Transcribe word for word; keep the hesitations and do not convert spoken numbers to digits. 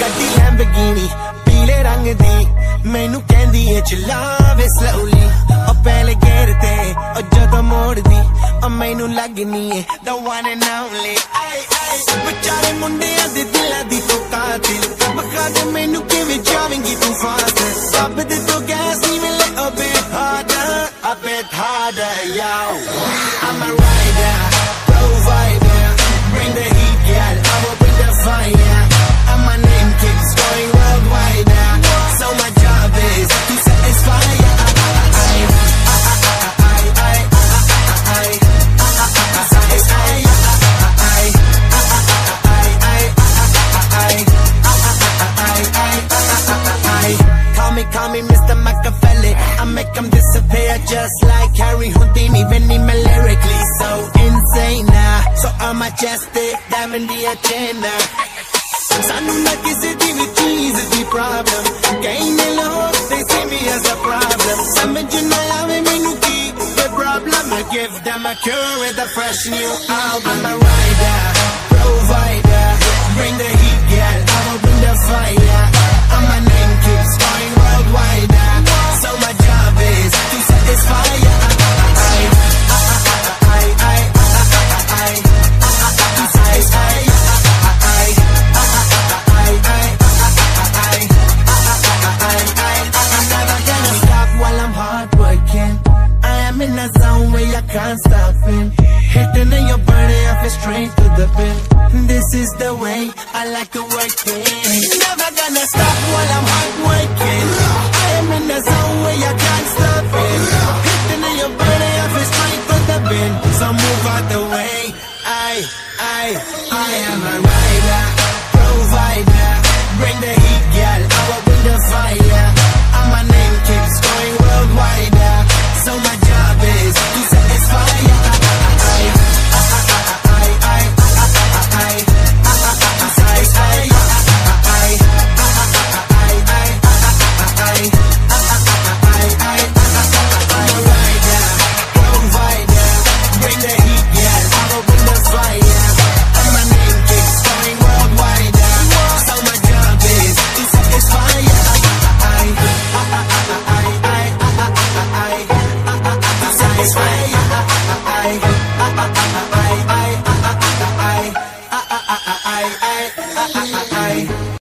ਗੱਡੀ ਲੈਂਬਰਗਿਨੀ पीले रंग दी मैनू कहंदी है चलावे slowly ओ पहले गेर ते ओ जदों मोड़ दी ओ मैनू लगनी है the one and only आई आई बेचारे मुंडियां दे दिलां दी तो कातिल बखा दे मैनू किवें जावेंगी तू फास्ट सब दे तो गैस नी मिले a bit harder a bit harder yo I'm a rider provider bring the heat girl I will bring the fire and my name keeps going worldwide now so my job is to satisfy ya I I I I satisfy ya I I call me call me Mister Machiavelli I make them disappear just like Harry Houdini when I'm lyrically so insane now so I'm majestic diamond the agenda सानू ना किसी दी भी चीज दी problem कहीं ने लोग they see me as a problem समझ ना आवे मैनू की the problem I give them a cure with a fresh new album I'm a rider provider bring the heat girl I will bring the fire and my name keeps going worldwide so my job is to satisfy ya I I I I to satisfy ya in a zone where you can't stop in hitting in your body I feel straight to the pin this is the way I like to work it never gonna stop while I'm hard working I am in a zone where you can't stop in hitting in your body I feel straight to the pin so move out the way I I I am a rider provider bring the heat girl I will bring the fire and my name keeps going worldwide so my job is to satisfy ya I I I I to satisfy ya I I I I I'm a rider provider bring the heat girl I will bring the fire and my name keeps going worldwide so my job is to satisfy ya I I I satisfy ya I I I I I I I I I I